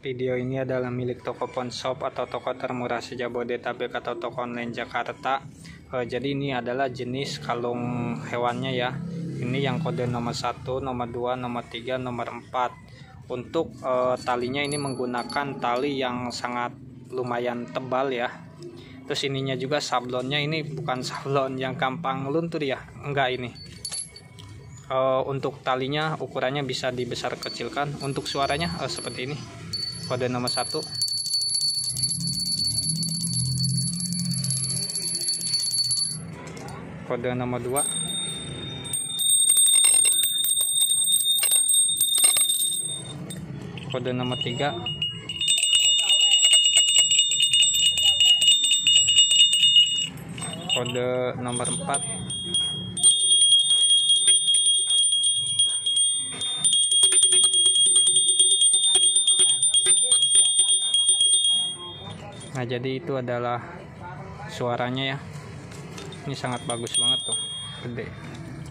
Video ini adalah milik toko Pondshop atau toko termurah se-Jabodetabek atau toko online Jakarta. Jadi ini adalah jenis kalung hewannya ya. Ini yang kode nomor 1, nomor 2, nomor 3, nomor 4. Untuk talinya ini menggunakan tali yang sangat lumayan tebal ya. Terus ininya juga sablonnya ini bukan sablon yang gampang luntur ya. Enggak ini. Untuk talinya ukurannya bisa dibesar kecilkan. Untuk suaranya seperti ini. Kode nomor 1. Kode nomor 2. Kode nomor 3. Kode nomor 4. Nah, jadi itu adalah suaranya ya. Ini sangat bagus banget tuh, gede.